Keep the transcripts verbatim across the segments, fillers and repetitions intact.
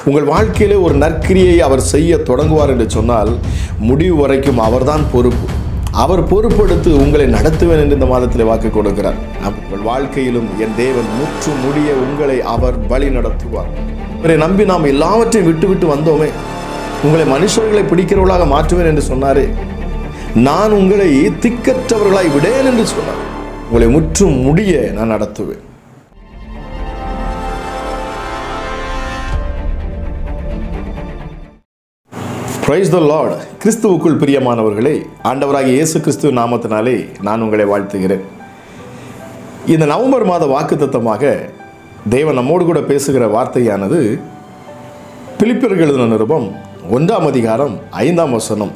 உங்கள் வாழ்க்கையிலே ஒரு நற்கிரியை அவர் செய்ய தொடங்குவார் என்று சொன்னால் முடிவு வரைக்கும் அவர்தான் பொறுப்பு. அவர் பொறுப்பெடுத்து உங்களை நடத்துவேன் என்று இந்த மாதத்தில் வாக்கு கொடுக்கிறார். உங்கள் வாழ்க்கையிலும் என் தேவன் முற்று முடிய உங்களை அவர் வழி நடத்துவார். இவரை நம்பி நாம் எல்லாவற்றையும் விட்டு விட்டு வந்தோமே, உங்களை மனுஷர்களை பிடிக்கிறவர்களாக மாற்றுவேன் என்று சொன்னாரே, நான் உங்களை திக்கற்றவர்களாய் விடேன் என்று சொன்னார். உங்களை முற்று முடிய நான் நடத்துவேன். Praise the Lord. கிறிஸ்துவுக்குள் பிரியமானவர்களே, ஆண்டவராகிய இயேசு கிறிஸ்துவ நாமத்தினாலே நான் உங்களை வாழ்த்துகிறேன். இந்த நவம்பர் மாத வாக்குத்தத்தமாக தேவன் நம்மோடு கூட பேசுகிற வார்த்தையானது பிலிப்பியருக்கு எழுதின நிருபம் ஒன்றாம் அதிகாரம் ஐந்தாம் வசனம்.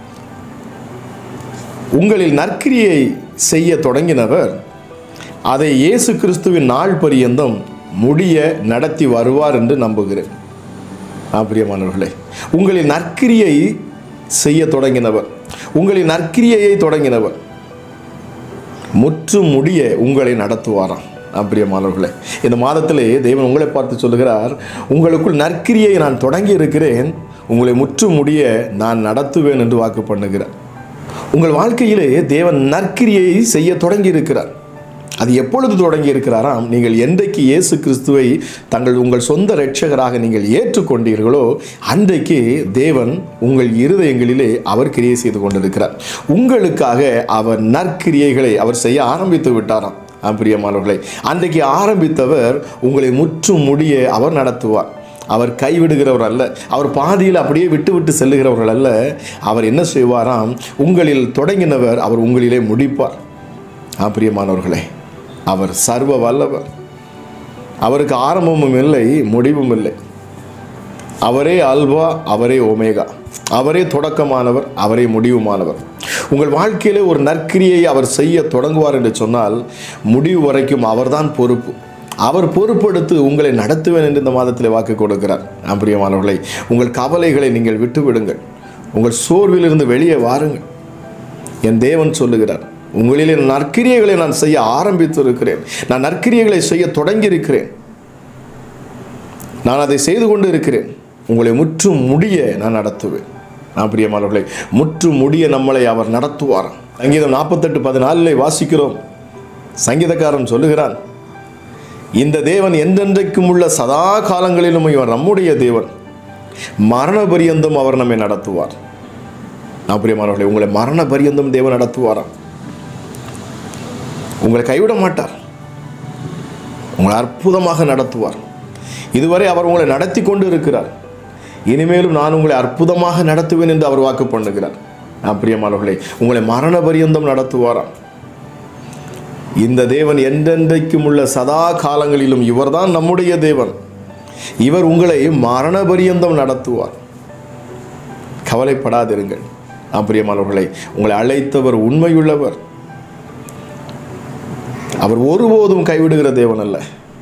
உங்களில் நற்கிரியை செய்ய தொடங்கினவர் அதை இயேசு கிறிஸ்துவின் நாள் பரியந்தம் முடிய நடத்தி வருவார் என்று நம்புகிறேன். பிரியமானவர்களே, உங்களின் நற்கிரியை செய்ய தொடங்கினவர், உங்களின் நற்கிரியையை தொடங்கினவர் முற்று முடிய உங்களை நடத்துவாராம். பிரியமானவர்களே, இந்த மாதத்திலே தேவன் உங்களை பார்த்து சொல்லுகிறார், உங்களுக்குள் நற்கிரியை நான் தொடங்கி இருக்கிறேன், உங்களை முற்று முடிய நான் நடத்துவேன் என்று வாக்கு பண்ணுகிறார். உங்கள் வாழ்க்கையிலே தேவன் நற்கிரியை செய்ய தொடங்கி இருக்கிறார். அது எப்பொழுது தொடங்கி இருக்கிறாராம்? நீங்கள் என்றைக்கு இயேசு கிறிஸ்துவை தங்கள் உங்கள் சொந்த இரட்சகராக நீங்கள் ஏற்றுக்கொண்டீர்களோ அன்றைக்கு தேவன் உங்கள் இருதயங்களிலே அவர் கிரியை செய்து கொண்டிருக்கிறார். உங்களுக்காக அவர் நற்கிரியைகளை அவர் செய்ய ஆரம்பித்து விட்டாராம். பிரியமானவர்களே, அன்றைக்கு ஆரம்பித்தவர் உங்களை முற்று முடிய அவர் நடத்துவார். அவர் கைவிடுகிறவர் அல்ல, அவர் பாதியில் அப்படியே விட்டு விட்டு செல்லுகிறவர்கள் அல்ல. அவர் என்ன செய்வாராம்? உங்களில் தொடங்கினவர் அவர் உங்களிலே முடிப்பார். பிரியமானவர்களே, அவர் சர்வ வல்லவர். அவருக்கு ஆரம்பமும் இல்லை, முடிவும் இல்லை. அவரே அல்வா, அவரே ஒமேகா, அவரே தொடக்கமானவர், அவரே முடிவுமானவர். உங்கள் வாழ்க்கையிலே ஒரு நற்கிரியை அவர் செய்ய தொடங்குவார் என்று சொன்னால் முடிவு வரைக்கும் அவர்தான் பொறுப்பு. அவர் பொறுப்பெடுத்து உங்களை நடத்துவேன் என்று இந்த மாதத்தில் வாக்கு கொடுக்கிறார். பிரியமானவர்களே, உங்கள் கவலைகளை நீங்கள் விட்டுவிடுங்கள், உங்கள் சோர்விலிருந்து வெளியே வாருங்கள். என் தேவன் சொல்லுகிறார், உங்களிலே நற்கிரியைகளை நான் செய்ய ஆரம்பித்து இருக்கிறேன், நான் நற்கிரியைகளை செய்ய தொடங்கி இருக்கிறேன், நான் அதை செய்து கொண்டு இருக்கிறேன், உங்களை முற்று முடிய நான் நடத்துவேன். பிரியமானவர்களே, முற்று முடிய நம்மளை அவர் நடத்துவார். சங்கீதம் நாற்பத்தெட்டு பதினாலில் வாசிக்கிறோம். சங்கீதக்காரன் சொல்லுகிறான், இந்த தேவன் என்றென்றைக்கும் உள்ள சதா காலங்களிலும் இவர் நம்முடைய தேவன், மரண பரியந்தம் அவர் நம்மை நடத்துவார். பிரியமானவர்களே, உங்களை மரண பரியந்தம் தேவன் நடத்துவாராம். உங்களை கைவிட மாட்டார், உங்களை அற்புதமாக நடத்துவார். இதுவரை அவர் உங்களை நடத்தி கொண்டு இருக்கிறார், இனிமேலும் நான் உங்களை அற்புதமாக நடத்துவேன் என்று அவர் வாக்கு பண்ணுகிறார். பிரியமானவர்களே, உங்களை மரண பரியந்தம் நடத்துவாராம். இந்த தேவன் என்றென்றைக்கும் உள்ள சதா காலங்களிலும் இவர்தான் நம்முடைய தேவன், இவர் உங்களை மரண பரியந்தம் நடத்துவார். கவலைப்படாதிருங்கள். பிரியமானவர்களே, உங்களை அழைத்தவர் உண்மையுள்ளவர். அவர் ஒருபோதும் கைவிடுகிற தேவன் அல்ல.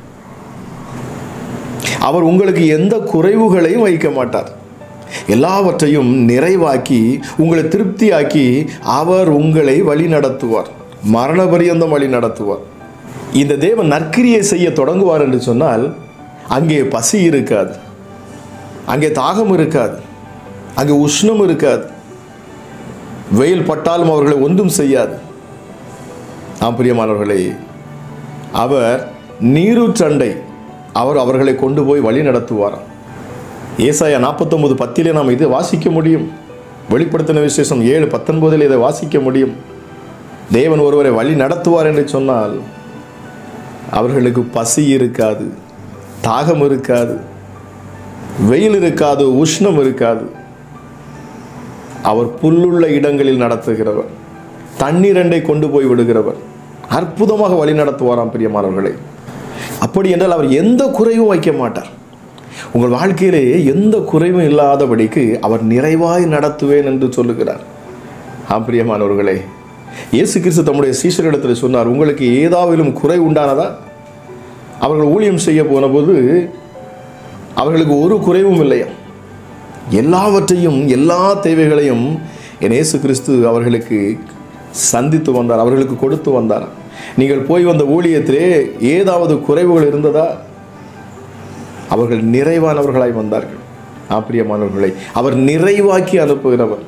அவர் உங்களுக்கு எந்த குறைவுகளையும் வைக்க மாட்டார். எல்லாவற்றையும் நிறைவாக்கி உங்களை திருப்தியாக்கி அவர் உங்களை வழி நடத்துவார், மரண பரியந்தம் வழி நடத்துவார். இந்த தேவன் நற்கிரியை செய்ய தொடங்குவார் என்று சொன்னால் அங்கே பசி இருக்காது, அங்கே தாகம் இருக்காது, அங்கே உஷ்ணம் இருக்காது, வெயில் பட்டாலும் அவர்களை ஒன்றும் செய்யாது. பிரியமானவர்களே, அவர் நீரூற்றண்டை அவர் அவர்களை கொண்டு போய் வழி நடத்துவார். ஏசாயா நாற்பத்தொன்பது பத்திலே நாம் இதை வாசிக்க முடியும். வெளிப்படுத்தின விசேஷம் ஏழு பத்தொன்பதில் இதை வாசிக்க முடியும். தேவன் ஒருவரை வழி நடத்துவார் என்று சொன்னால் அவர்களுக்கு பசி இருக்காது, தாகம் இருக்காது, வெயில் இருக்காது, உஷ்ணம் இருக்காது. அவர் புல்லுள்ள இடங்களில் நடத்துகிறவர், தண்ணீரண்டை கொண்டு போய் விடுகிறவர், அற்புதமாக வழி நடத்துவாராம். பிரியமானவர்களே, அப்படி என்றால் அவர் எந்த குறைவும் வைக்க மாட்டார். உங்கள் வாழ்க்கையிலே எந்த குறைவும் இல்லாதபடிக்கு அவர் நிறைவாய் நடத்துவேன் என்று சொல்லுகிறார். பிரியமானவர்களே, இயேசு கிறிஸ்து தம்முடைய சீஷரிடத்தில் சொன்னார், உங்களுக்கு ஏதாவிலும் குறை உண்டானதா? அவர்கள் ஊழியம் செய்ய போன போது அவர்களுக்கு ஒரு குறைவும் இல்லையா. எல்லாவற்றையும் எல்லா தேவைகளையும் என் இயேசு கிறிஸ்து அவர்களுக்கு சந்தித்து வந்தார், அவர்களுக்கு கொடுத்து வந்தார். நீங்கள் போய் வந்த ஊழியத்திலே ஏதாவது குறைவுகள் இருந்ததா? அவர்கள் நிறைவானவர்களாய் வந்தார்கள். ஆப்பிரியமானவர்களை அவர் நிறைவாக்கி அனுப்புகிறவர்.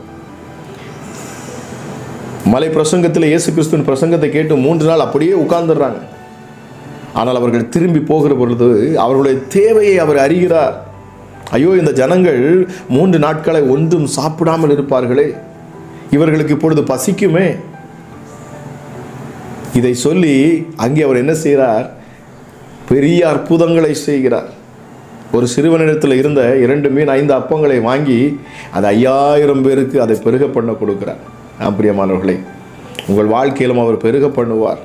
மலை பிரசங்கத்தில் இயேசு கிறிஸ்துவின் பிரசங்கத்தை கேட்டு மூன்று நாள் அப்படியே உட்கார்ந்துடுறாங்க. ஆனால் அவர்கள் திரும்பி போகிற பொழுது அவர்களுடைய தேவையை அவர் அறிகிறார். ஐயோ, இந்த ஜனங்கள் மூன்று நாட்களை ஒன்றும் சாப்பிடாமல் இருப்பார்களே, இவர்களுக்கு இப்பொழுது பசிக்குமே. இதை சொல்லி அங்கே அவர் என்ன செய்கிறார்? பெரிய அற்புதங்களை செய்கிறார். ஒரு சிறுவனிடத்தில் இருந்த இரண்டு மீன் ஐந்து அப்பங்களை வாங்கி அது ஐயாயிரம் பேருக்கு அதை பெருக பண்ண கொடுக்கிறார். பிரியமானவர்களே, உங்கள் வாழ்க்கையிலும் அவர் பெருக பண்ணுவார்.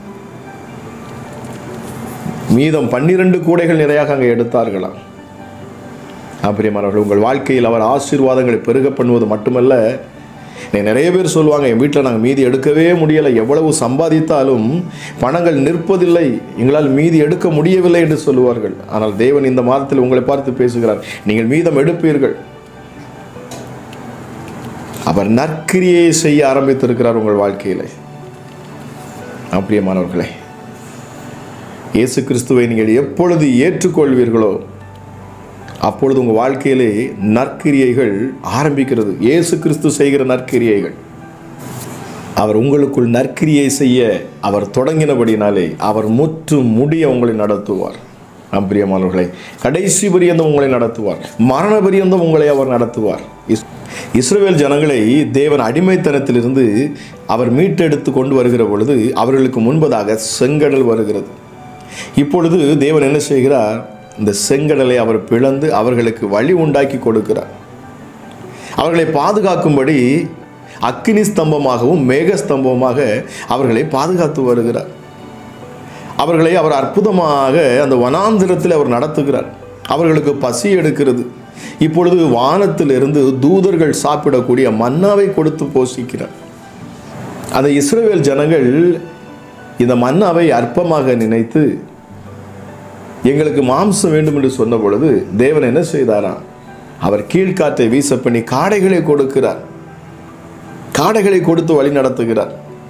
மீதம் பன்னிரண்டு கூடைகள் நிறையாக அங்கே எடுத்தார்களாம். பிரியமானவர்கள், உங்கள் வாழ்க்கையில் அவர் ஆசீர்வாதங்களை பெருக பண்ணுவது மட்டுமல்ல, நிறைய பேர் சொல்லுவாங்க, என் வீட்டில் நாங்கள் மீதி எடுக்கவே முடியலை, எவ்வளவு சம்பாதித்தாலும் பணங்கள் நிற்பதில்லை, எங்களால் மீதி எடுக்க முடியவில்லை என்று சொல்லுவார்கள். ஆனால் தேவன் இந்த மாதத்தில் உங்களை பார்த்து பேசுகிறார், நீங்கள் மீதம் எடுப்பீர்கள். அவர் நற்கிரியை செய்ய ஆரம்பித்திருக்கிறார் உங்கள் வாழ்க்கையில். பிரியமானவர்களே, இயேசு கிறிஸ்துவை நீங்கள் எப்பொழுது ஏற்றுக்கொள்வீர்களோ அப்பொழுது உங்கள் வாழ்க்கையிலே நற்கிரியைகள் ஆரம்பிக்கிறது. இயேசு கிறிஸ்து செய்கிற நற்கிரியைகள். அவர் உங்களுக்குள் நற்கிரியை செய்ய அவர் தொடங்கினபடினாலே அவர் முற்றும் முடிய உங்களை நடத்துவார். பிரியமானவர்களே, கடைசி பரியந்தம் உங்களை நடத்துவார். மரண பரியந்தம் உங்களை அவர் நடத்துவார். இஸ்ரவேல் ஜனங்களை தேவன் அடிமைத்தனத்திலிருந்து அவர் மீட்டெடுத்து கொண்டு வருகிற பொழுது அவர்களுக்கு முன்பதாக செங்கடல் வருகிறது. இப்பொழுது தேவன் என்ன செய்கிறார்? இந்த செங்கடலை அவர் பிளந்து அவர்களுக்கு வழி உண்டாக்கி கொடுக்கிறார். அவர்களை பாதுகாக்கும்படி அக்கினி ஸ்தம்பமாகவும் மேக ஸ்தம்பமாக அவர்களை பாதுகாத்து வருகிறார். அவர்களை அவர் அற்புதமாக அந்த வனாந்திரத்தில் அவர் நடத்துகிறார். அவர்களுக்கு பசி எடுக்கிறது. இப்பொழுது வானத்திலிருந்து தூதர்கள் சாப்பிடக்கூடிய மன்னாவை கொடுத்து போஷிக்கிறார். அந்த இஸ்ரவேல் ஜனங்கள் இந்த மன்னாவை அற்பமாக நினைத்து எங்களுக்கு மாம்சம் வேண்டும் என்று சொன்ன பொழுது தேவன் என்ன செய்தாராம்? அவர் கீழ்காற்றை வீச பண்ணி காடைகளை கொடுக்கிறார். காடைகளை கொடுத்து வழி நடத்துகிறார்.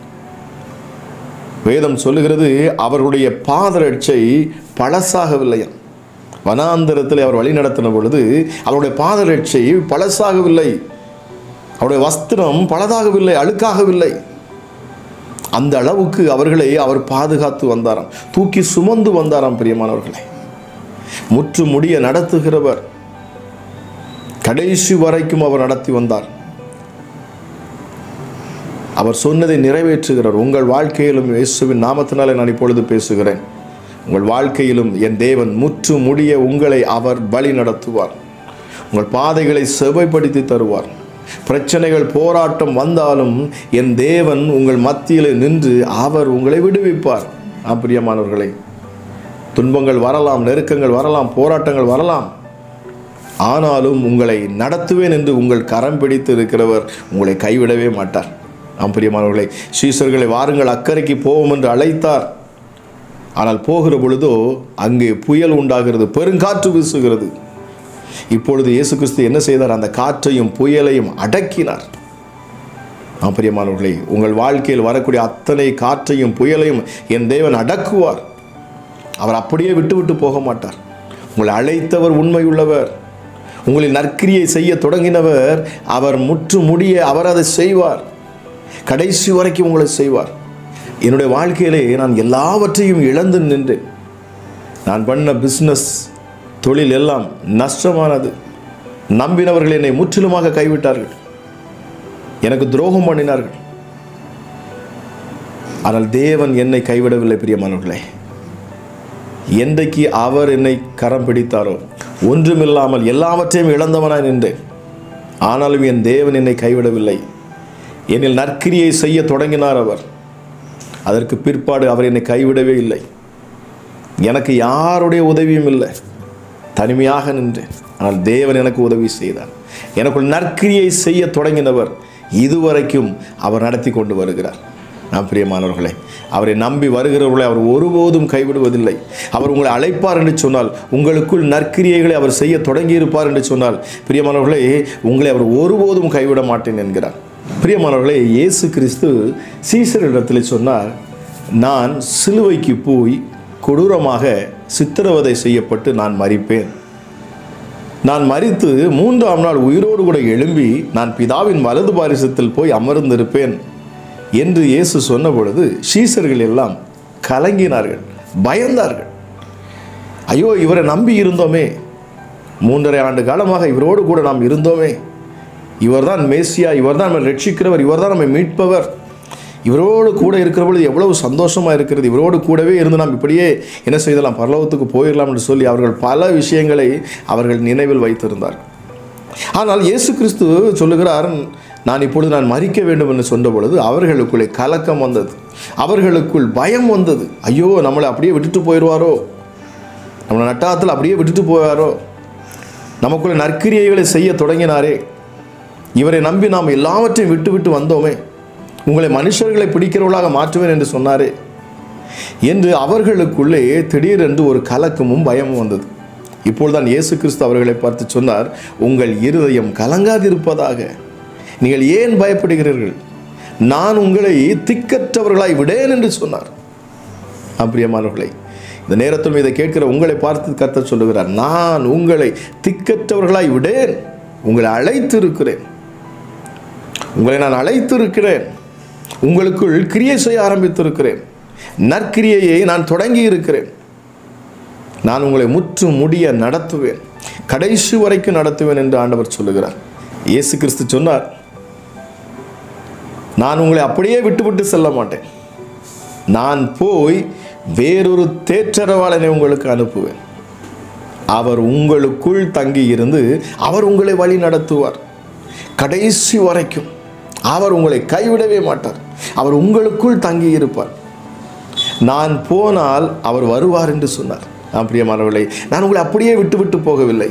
வேதம் சொல்லுகிறது, அவர்களுடைய பாதரட்சை பழசாகவில்லையா. வனாந்தரத்தில் அவர் வழி நடத்தின பொழுது அவருடைய பாதரட்சை பழசாகவில்லை, அவருடைய வஸ்திரம் பழதாகவில்லை, அழுக்காகவில்லை. அந்த அளவுக்கு அவர்களை அவர் பாதுகாத்து வந்தாராம், தூக்கி சுமந்து வந்தாராம். பிரியமானவர்களை, முற்று முடிய நடத்துகிறவர், கடைசி வரைக்கும் அவர் நடத்தி வந்தார். அவர் சொன்னதை நிறைவேற்றுகிறார். உங்கள் வாழ்க்கையிலும் இயேசுவின் நாமத்தினாலே நான் இப்பொழுது பேசுகிறேன். உங்கள் வாழ்க்கையிலும் என் தேவன் முற்று முடிய உங்களை அவர் வழி நடத்துவார். உங்கள் பாதைகளை செவ்வாய்ப்படுத்தி தருவார். பிரச்சனைகள் போராட்டம் வந்தாலும் என் தேவன் உங்கள் மத்தியில் நின்று அவர் உங்களை விடுவிப்பார். பிரியமானவர்களே, துன்பங்கள் வரலாம், நெருக்கங்கள் வரலாம், போராட்டங்கள் வரலாம். ஆனாலும் உங்களை நடத்துவேன் என்று உங்கள் கரம் பிடித்து இருக்கிறவர் உங்களை கைவிடவே மாட்டார். பிரியமானவர்களே, சீசர்களை வாருங்கள் அக்கறைக்கு போவோம் என்று அழைத்தார். ஆனால் போகிற பொழுதோ அங்கே புயல் உண்டாகிறது, பெருங்காற்று வீசுகிறது. இப்பொழுது இயேசு கிறிஸ்து என்ன செய்தார்? அந்த காற்றையும் புயலையும் அடக்கினார். பிரியமானவர்களே, உங்கள் வாழ்க்கையில் வரக்கூடிய அத்தனை காற்றையும் புயலையும் என் தேவன் அடக்குவார். அவர் அப்படியே விட்டு விட்டு போக மாட்டார். உங்களை அழைத்தவர் உண்மையுள்ளவர். உங்களின் நற்கிரியை செய்ய தொடங்கினவர் அவர் முற்று முடிய அவர் அதை செய்வார். கடைசி வரைக்கும் உங்களை செய்வார். என்னுடைய வாழ்க்கையிலே நான் எல்லாவற்றையும் இழந்து நின்றேன். நான் பண்ண பிஸ்னஸ், தொழில் எல்லாம் நஷ்டமானது. நம்பினவர்கள் என்னை முற்றிலுமாக கைவிட்டார்கள், எனக்கு துரோகம் பண்ணினார்கள். ஆனால் தேவன் என்னை கைவிடவில்லை. பிரியமானவர்களே, என்றைக்கு அவர் என்னை கரம் பிடித்தாரோ ஒன்றுமில்லாமல் எல்லாவற்றையும் இழந்தவனாய் நின்றேன். ஆனாலும் என் தேவன் என்னை கைவிடவில்லை. என்னில் நற்கிரியை செய்ய தொடங்கினார் அவர். அதற்கு பிற்பாடு அவர் என்னை கைவிடவே இல்லை. எனக்கு யாருடைய உதவியும் இல்லை, தனிமையாக நின்றேன். ஆனால் தேவன் எனக்கு உதவி செய்தார். எனக்குள் நற்கிரியை செய்ய தொடங்கினவர் இதுவரைக்கும் அவர் நடத்தி கொண்டு வருகிறார். நான் பிரியமானவர்களே, அவரை நம்பி வருகிறவர்களை அவர் ஒருபோதும் கைவிடுவதில்லை. அவர் உங்களை அழைப்பார் என்று சொன்னால், உங்களுக்குள் நற்கிரியைகளை அவர் செய்ய தொடங்கியிருப்பார் என்று சொன்னால், பிரியமானவர்களே, உங்களை அவர் ஒருபோதும் கைவிட மாட்டேன் என்கிறார். பிரியமானவர்களே, இயேசு கிறிஸ்து சீசரிடத்தில் சொன்னார், நான் சிலுவைக்கு போய் கொடூரமாக சித்திரவதை செய்யப்பட்டு நான் மரிப்பேன். நான் மரித்து மூன்றாம் நாள் உயிரோடு கூட எழும்பி நான் பிதாவின் வலது பாரிசத்தில் போய் அமர்ந்திருப்பேன் என்று இயேசு சொன்ன பொழுது சீசர்கள் எல்லாம் கலங்கினார்கள், பயந்தார்கள். ஐயோ, இவரை நம்பி இருந்தோமே, மூன்றரை ஆண்டு காலமாக இவரோடு கூட நாம் இருந்தோமே, இவர்தான் மேசியா, இவர்தான் நம்மை ரட்சிக்கிறவர், இவர்தான் நம்மை மீட்பவர், இவரோடு கூட இருக்கிற பொழுது எவ்வளவு சந்தோஷமாக இருக்கிறது, இவரோடு கூடவே இருந்து நாம் இப்படியே என்ன செய்தலாம், பரலோகத்துக்கு போயிடலாம் என்று சொல்லி அவர்கள் பல விஷயங்களை அவர்கள் நினைவில் வைத்திருந்தார்கள். ஆனால் இயேசு கிறிஸ்து சொல்லுகிறார், நான் இப்பொழுது நான் மரிக்க வேண்டும் என்று சொன்ன பொழுது அவர்களுக்குள்ளே கலக்கம் வந்தது, அவர்களுக்குள் பயம் வந்தது. ஐயோ, நம்மளை அப்படியே விட்டுட்டு போயிடுவாரோ, நம்மளை நட்டாத்தில் அப்படியே விட்டுட்டு போவாரோ, நமக்குள்ளே நற்கிரியைகளை செய்ய தொடங்கினாரே, இவரை நம்பி நாம் எல்லாவற்றையும் விட்டு விட்டு வந்தோமே, உங்களை மனுஷர்களை பிடிக்கிறவர்களாக மாற்றுவேன் என்று சொன்னாரே என்று அவர்களுக்குள்ளே திடீரென்று ஒரு கலக்கமும் பயமும் வந்தது. இப்பொழுதுதான் இயேசு கிறிஸ்து அவர்களை பார்த்து சொன்னார், உங்கள் இருதயம் கலங்காதிருப்பதாக, நீங்கள் ஏன் பயப்படுகிறீர்கள், நான் உங்களை திக்கற்றவர்களாய் விடேன் என்று சொன்னார். பிரியமானவர்களே, இந்த நேரத்தில் இதை கேட்கிற உங்களை பார்த்து கர்த்தர் சொல்லுகிறார், நான் உங்களை திக்கற்றவர்களாய் விடேன், உங்களை அழைத்து இருக்கிறேன், உங்களை நான் அழைத்து இருக்கிறேன், உங்களுக்குள் கிரியை செய்ய ஆரம்பித்திருக்கிறேன், நற்கிரியையை நான் தொடங்கி இருக்கிறேன், நான் உங்களை முற்று முடிய நடத்துவேன், கடைசி வரைக்கும் நடத்துவேன் என்று ஆண்டவர் சொல்லுகிறார். இயேசு கிறிஸ்து சொன்னார், நான் உங்களை அப்படியே விட்டுவிட்டு செல்ல மாட்டேன், நான் போய் வேறொரு தேற்றரவாளனை உங்களுக்கு அனுப்புவேன், அவர் உங்களுக்குள் தங்கி இருந்து அவர் உங்களை வழி நடத்துவார் கடைசி வரைக்கும், அவர் உங்களை கைவிடவே மாட்டார், அவர் உங்களுக்குள் தங்கி இருப்பார், நான் போனால் அவர் வருவார் என்று சொன்னார். பிரியமானவர்களே, நான் உங்களை அப்படியே விட்டு விட்டு போகவில்லை,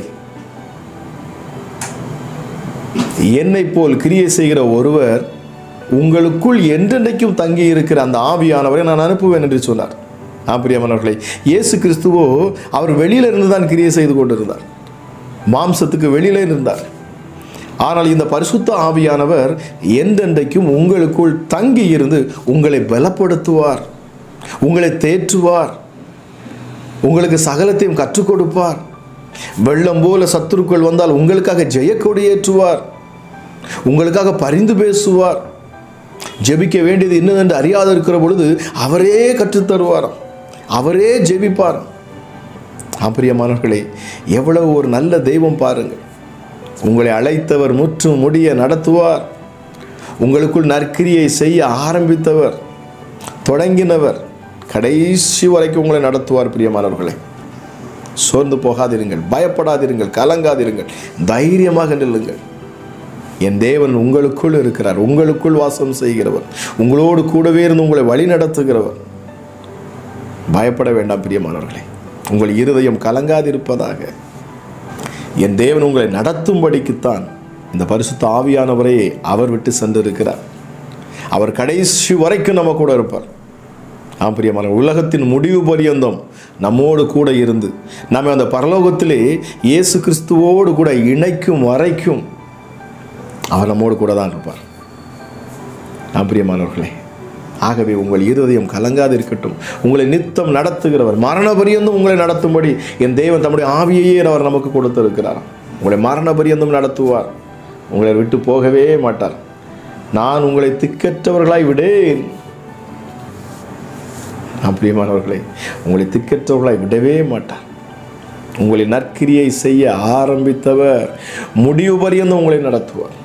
என்னை போல் கிரியை செய்கிற ஒருவர் உங்களுக்குள் என்றென்றைக்கும் தங்கி இருக்கிற அந்த ஆவியானவரை நான் அனுப்புவேன் என்று சொன்னார். பிரியமானவர்களே, இயேசு கிறிஸ்துவோ அவர் வெளியில இருந்து தான் கிரியை செய்து கொண்டிருந்தார், மாம்சத்துக்கு வெளியில இருந்தார். ஆனால் இந்த பரிசுத்த ஆவியானவர் என்றென்றைக்கும் உங்களுக்குள் தங்கி இருந்து உங்களை பலப்படுத்துவார், உங்களை தேற்றுவார், உங்களுக்கு சகலத்தையும் கற்றுக் கொடுப்பார். வெள்ளம் போல சத்துருக்கள் வந்தால் உங்களுக்காக ஜெயக்கொடியேற்றுவார், உங்களுக்காக பரிந்து பேசுவார். ஜெபிக்க வேண்டியது என்னவென்று அறியாது இருக்கிற பொழுது அவரே கற்றுத்தருவார், அவரே ஜெபிப்பார். பிரியமானவர்களே, எவ்வளவு ஒரு நல்ல தெய்வம் பாருங்கள். உங்களை அழைத்தவர் முற்றும் முடிய நடத்துவார், உங்களுக்குள் நற்கிரியை செய்ய ஆரம்பித்தவர், தொடங்கினவர், கடைசி வரைக்கும் உங்களை நடத்துவார். பிரியமானவர்களே, சோர்ந்து போகாதிருங்கள், பயப்படாதிருங்கள், கலங்காதிருங்கள், தைரியமாக நில்லுங்கள். என் தேவன் உங்களுக்குள் இருக்கிறார், உங்களுக்குள் வாசம் செய்கிறவர், உங்களோடு கூடவே இருந்து உங்களை வழி நடத்துகிறவர். பயப்பட வேண்டாம் பிரியமானவர்களே, உங்கள் இருதயம் கலங்காதிருப்பதாக. என் தேவன் உங்களை நடத்தும்படிக்குத்தான் இந்த பரிசுத்த ஆவியானவரை அவர் விட்டு சென்றிருக்கிறார். அவர் கடைசி வரைக்கும் நம்ம கூட இருப்பார். ஆம் பிரியமான, உலகத்தின் முடிவு பரியந்தம் நம்மோடு கூட இருந்து நம்ம அந்த பரலோகத்திலே இயேசு கிறிஸ்துவோடு கூட இணைக்கும் வரைக்கும் அவர் நம்மோடு கூட தான் இருப்பார். ஆம் பிரியமானவர்களே, ஆகவே உங்கள் இருதயம் கலங்காது இருக்கட்டும். உங்களை நித்தம் நடத்துகிறவர், மரண பரியந்தம் உங்களை நடத்தும்படி என் தேவன் தம்முடைய ஆவியையே அவர் நமக்கு கொடுத்திருக்கிறார். உங்களை மரண பரியந்தம் நடத்துவார், உங்களை விட்டு போகவே மாட்டார். நான் உங்களை திக்கற்றவர்களாய் விடேன். பிரியமானவர்களே, உங்களை திக்கற்றவர்களாய் விடவே மாட்டார். உங்களை நற்கிரியை செய்ய ஆரம்பித்தவர் முடிவு பரியந்தம் உங்களை நடத்துவார்.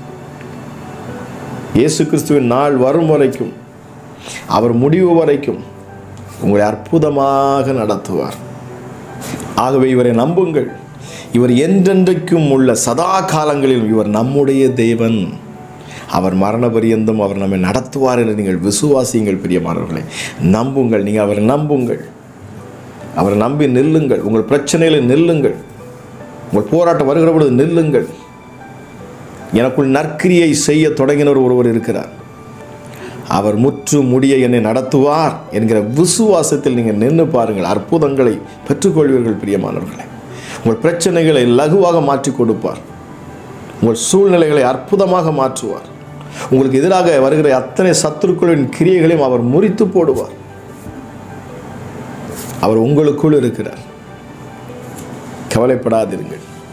இயேசு கிறிஸ்துவின் நாள் வரும் வரைக்கும், அவர் முடிவு வரைக்கும் உங்களை அற்புதமாக நடத்துவார். ஆகவே இவரை நம்புங்கள். இவர் என்றென்றைக்கும் உள்ள சதா காலங்களிலும் இவர் நம்முடைய தேவன். அவர் மரண பரியந்தம் அவர் நம்மை நடத்துவார் என்று நீங்கள் விசுவாசியுங்கள். பிரியமானவர்களே, நம்புங்கள். நீங்கள் அவரை நம்புங்கள், அவரை நம்பி நில்லுங்கள். உங்கள் பிரச்சனைகளை நில்லுங்கள், உங்கள் போராட்டம் வருகிற பொழுது நில்லுங்கள். எனக்குள் நற்கிரியை செய்ய தொடங்கினவர் ஒருவர் இருக்கிறார், அவர் முற்று முடிய என்னை நடத்துவார் என்கிற விசுவாசத்தில் நீங்கள் நின்று பாருங்கள். அற்புதங்களை பெற்றுக்கொள்வீர்கள். பிரியமானவர்களே, உங்கள் பிரச்சனைகளை லகுவாக மாற்றி கொடுப்பார், உங்கள் சூழ்நிலைகளை அற்புதமாக மாற்றுவார். உங்களுக்கு எதிராக வருகிற அத்தனை சத்துருக்களின் கிரியைகளையும் அவர் முறித்து போடுவார். அவர் உங்களுக்குள் இருக்கிறார். கவலைப்படாதிருங்கள்.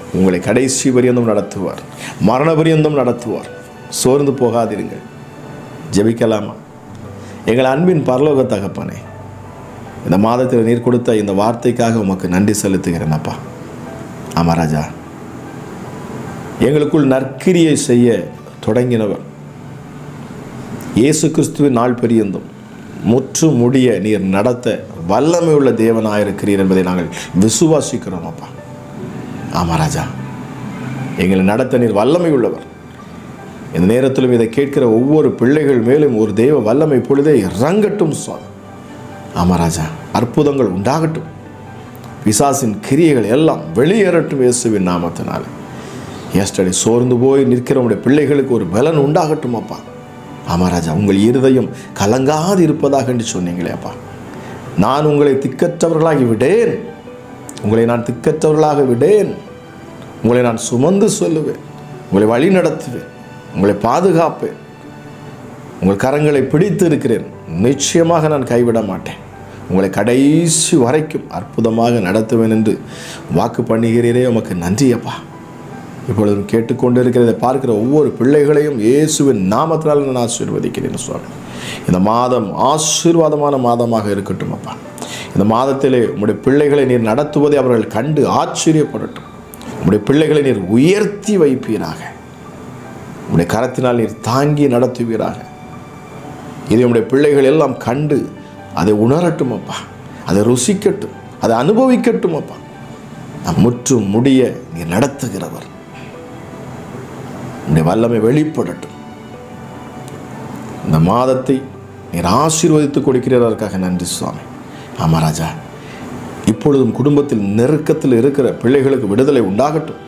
உங்களை கடைசி பரியந்தம் நடத்துவார், மரண பரியந்தம் நடத்துவார். சோர்ந்து போகாதிருங்கள். ஜெபிக்கலாமா? எங்கள் அன்பின் பரலோக தகப்பனே, இந்த மாதத்தில் நீர் கொடுத்த இந்த வார்த்தைக்காக உமக்கு நன்றி செலுத்துகிறேன் அப்பா. ஆமா ராஜா, எங்களுக்குள் நற்கிரியை செய்ய தொடங்கினவர் இயேசு கிறிஸ்துவின் நாள் பெரியந்தும் முற்று முடிய நீர் நடத்த வல்லமை உள்ள தேவனாயிருக்கிறீர் என்பதை நாங்கள் விசுவாசிக்கிறோம் அப்பா. ஆமா ராஜா, எங்களை நடத்த நீர் வல்லமை உள்ளவர். இந்த நேரத்திலும் இதை கேட்கிற ஒவ்வொரு பிள்ளைகள் மேலும் ஒரு தேவ வல்லமை பொழுதே இறங்கட்டும் சுவாமி. ஆமா ராஜா, அற்புதங்கள் உண்டாகட்டும். பிசாசின் கிரியைகள் எல்லாம் வெளியேறட்டும் இயேசுவின் நாமத்தினால. எஸ்டர்டே சோர்ந்து போய் நிற்கிற உடைய பிள்ளைகளுக்கு ஒரு பலன் உண்டாகட்டும் அப்பா. ஆமா ராஜா, உங்கள் இருதயம் கலங்காது இருப்பதாக என்று சொன்னீங்களே அப்பா. நான் உங்களை திக்கற்றவர்களாகி விடேன், உங்களை நான் திக்கற்றவர்களாக விடேன், உங்களை நான் சுமந்து சொல்லுவேன், உங்களை வழி நடத்துவேன், உங்களை பாதுகாப்பேன், உங்கள் கரங்களை பிடித்து இருக்கிறேன், நிச்சயமாக நான் கைவிட மாட்டேன், உங்களை கடைசி வரைக்கும் அற்புதமாக நடத்துவேன் என்று வாக்கு பண்ணுகிறீரே, உமக்கு நன்றி அப்பா. இப்பொழுதும் கேட்டுக்கொண்டு இருக்கிறதை பார்க்கிற ஒவ்வொரு பிள்ளைகளையும் இயேசுவின் நாமத்தினால் நான் ஆசீர்வதிக்கிறேன் சுவாமி. இந்த மாதம் ஆசீர்வாதமான மாதமாக இருக்கட்டும் அப்பா. இந்த மாதத்திலே உம்முடைய பிள்ளைகளை நீர் நடத்துவதை அவர்கள் கண்டு ஆச்சரியப்படட்டும். உம்முடைய பிள்ளைகளை நீர் உயர்த்தி வைப்பீராக, உம்முடைய கரத்தினால் நீர் தாங்கி நடத்துவீராக. இதை உம்முடைய பிள்ளைகள் எல்லாம் கண்டு அதை உணரட்டும் அப்பா, அதை ருசிக்கட்டும், அதை அனுபவிக்கட்டும் அப்பா. நம் முற்றும் முடிய நீர் நடத்துகிறவர், உம்முடைய வல்லமை வெளிப்படட்டும். இந்த மாதத்தை நீர் ஆசீர்வதித்து கொடுக்கிறதற்காக நன்றி சுவாமி. ஆமா ராஜா, இப்பொழுதும் குடும்பத்தில் நெருக்கத்தில் இருக்கிற பிள்ளைகளுக்கு விடுதலை உண்டாகட்டும்.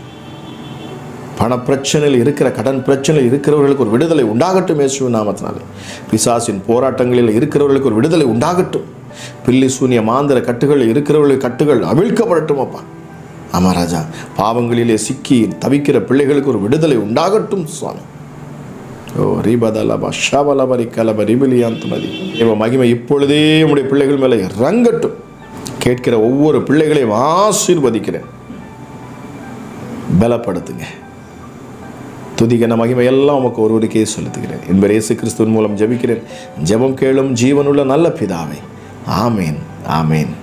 பண பிரச்சனையில் இருக்கிற, கடன் பிரச்சனையில் இருக்கிறவர்களுக்கு ஒரு விடுதலை உண்டாகட்டும் இயேசுவின் நாமத்தினாலே. பிசாசின் போராட்டங்களில் இருக்கிறவர்களுக்கு ஒரு விடுதலை உண்டாகட்டும். பில்லி சூனிய மாந்திர கட்டுகள் இருக்கிறவர்களுக்கு கட்டுகள் அவிழ்க்கப்படட்டும் அப்பா. ஆமா ராஜா, பாவங்களிலே சிக்கி தவிக்கிற பிள்ளைகளுக்கு ஒரு விடுதலை உண்டாகட்டும் சுவாமி. ஓ ரீபதலபா ஷபலபரி கலப ரிபிலியாந்துமதி இவ மகிமை இப்பொழுதே உடைய பிள்ளைகள் மேலே இறங்கட்டும். கேட்கிற ஒவ்வொரு பிள்ளைகளையும் ஆசீர்வதிக்கிறேன், பலப்படுத்துங்க. துதிகன மகிமை எல்லாம் உமக்கு ஒருவருக்கே செலுத்துகிறேன். என்பர் இயேசு கிறிஸ்துவின் மூலம் ஜெபிக்கிறேன். ஜெபம் கேளும் ஜீவனுள்ள நல்ல பிதாவே. ஆமேன், ஆமேன்.